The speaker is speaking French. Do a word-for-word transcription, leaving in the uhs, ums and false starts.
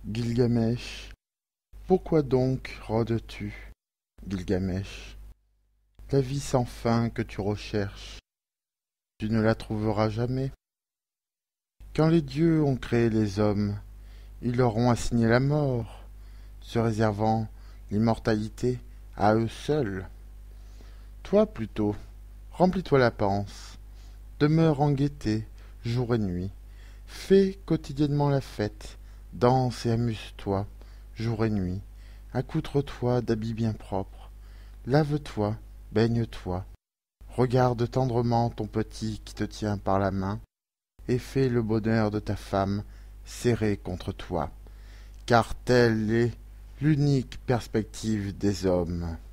Gilgamesh, pourquoi donc rôdes-tu, Gilgamesh? La vie sans fin que tu recherches, tu ne la trouveras jamais. Quand les dieux ont créé les hommes, ils leur ont assigné la mort, se réservant l'immortalité à eux seuls. Toi plutôt, remplis-toi la panse, demeure en gaieté, jour et nuit, fais quotidiennement la fête, danse et amuse-toi, jour et nuit, accoutre-toi d'habits bien propres, lave-toi, baigne-toi, regarde tendrement ton petit qui te tient par la main, et fais le bonheur de ta femme serrée contre toi, car telle est l'unique perspective des hommes.